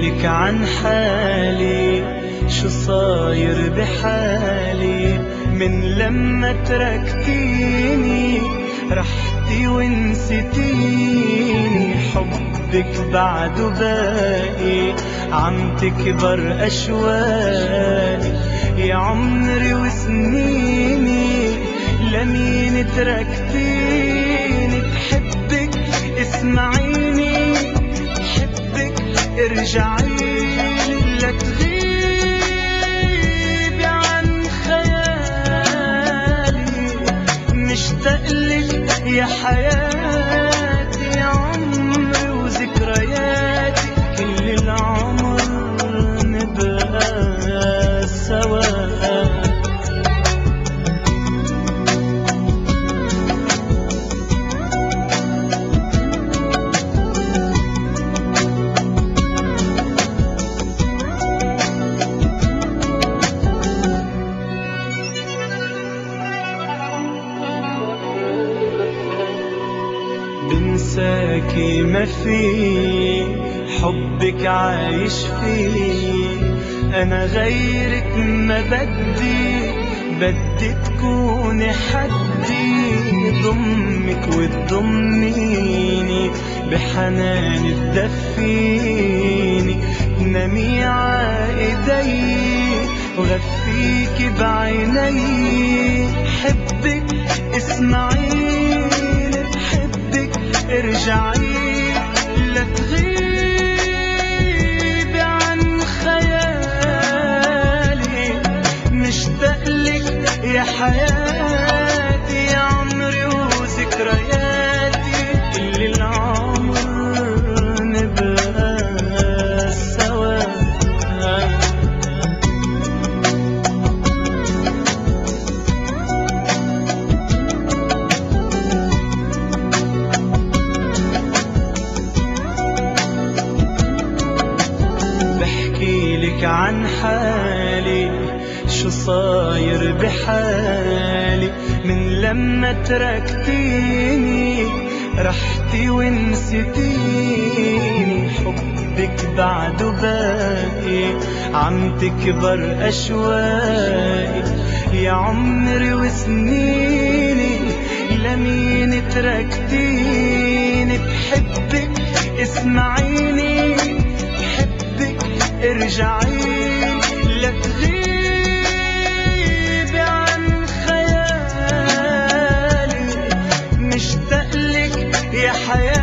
لك عن حالي شو صاير بحالي من لما تركتيني، رحتي ونسيتيني. حبك بعده باقي عم تكبر أشواقي، يا عمري وسنيني لمين تركتيني. بحبك اسمعيني، بحبك ارجعيلي، لا تغيبي عن خيالي. مشتاقلك يا حياتي، يا عمري وذكرياتي، كل العمر نبقى سوا. بنساكي ما في، حبك عايش فيه. أنا غيرك ما بدي تكوني حدي. ضمك وتضميني بحنان تدفيني، نامي عايدي وغفيكي بعيني. حبك اسمعيني، بحبك ارجعي، لا تغيبي عن خيالي. مشتاقلك يا حياتي، يا عمري وذكرياتي، كل العمر نبقى سوا. بحكيلك عن حالي شو صاير بحالي من لما تركتيني، رحتي ونسيتيني. حبك بعده باقي عم تكبر أشواقي، يا عمري وسنيني لمين تركتيني. بحبك اسمعيني، بحبك ارجعي، لا تغيبي عن خيالي. مشتاقلك يا حياتي.